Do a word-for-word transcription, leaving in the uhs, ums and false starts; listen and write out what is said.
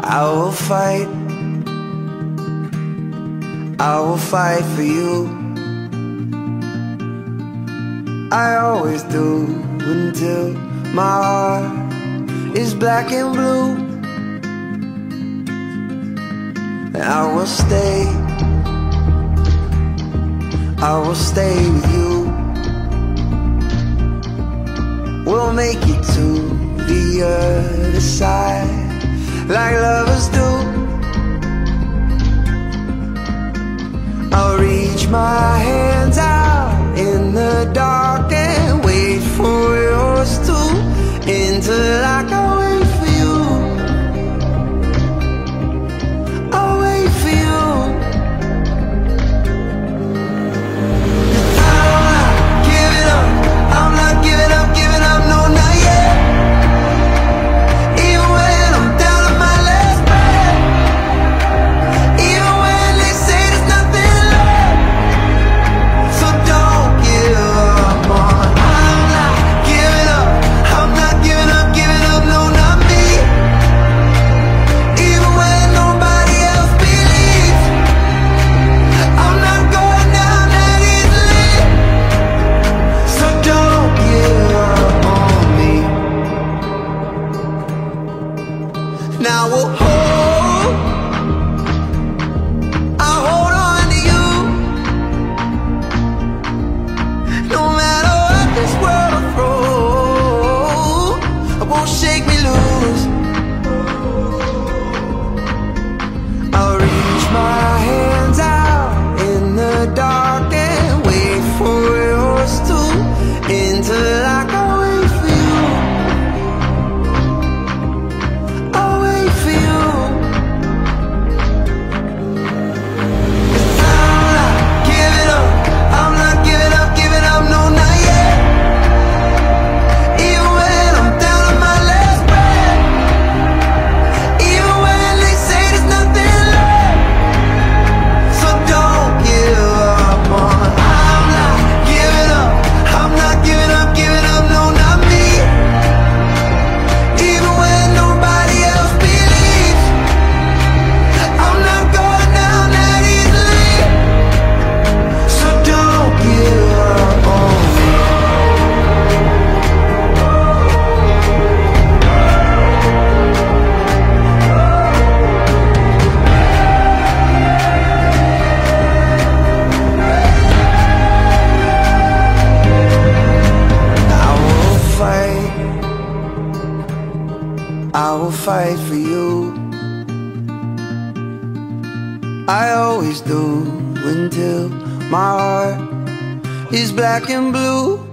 I will fight, I will fight for you. I always do until my heart is black and blue. And I will stay, I will stay with you. We'll make it to the other side like lovers do. I'll reach my hands out in the dark and wait for yours to, until I can wait for you. I'll wait for you. I'm not giving up, I'm not giving up, giving up, no, not yet. Even when I'm down to my last breath, even when they say there's nothing left, so don't give up on. I'm not giving up, I'm not giving up, giving up, no, not me. Even when nobody else believes, I'm not going down that easily, so don't give up on me. Now we'll hold, I'll hold on to you. No matter what this world will throw, it won't shake me loose. I'll reach my hands out in the dark and wait for yours too, until I can wait for you. I'll wait for you. 'Cause I'm not giving up, I'm not giving up, giving up, no, not yet. Even when I'm down to my last breath, even when they say there's nothing left, so don't give up on. I'm not giving up, I'm not giving up, giving up, no, not me. Even when nobody else believes, I'm not going down that easily, so don't give up on me. I will fight, I will fight for you. I always do until my heart is black and blue.